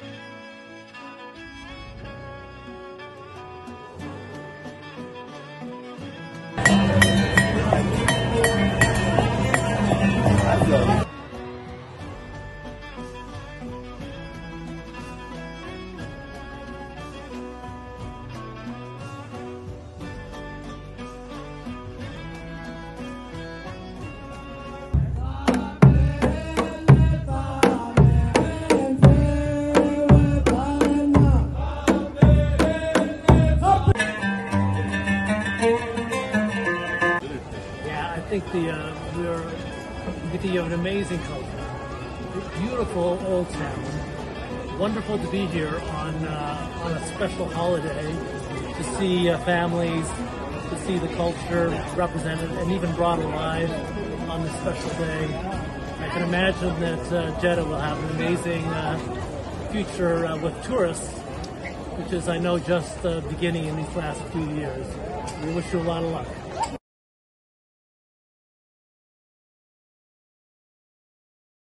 I think we're beginning of an amazing culture, beautiful old town. Wonderful to be here on a special holiday to see families, to see the culture represented and even brought alive on this special day. I can imagine that Jeddah will have an amazing future with tourists, which is, I know, just beginning in these last few years. We wish you a lot of luck.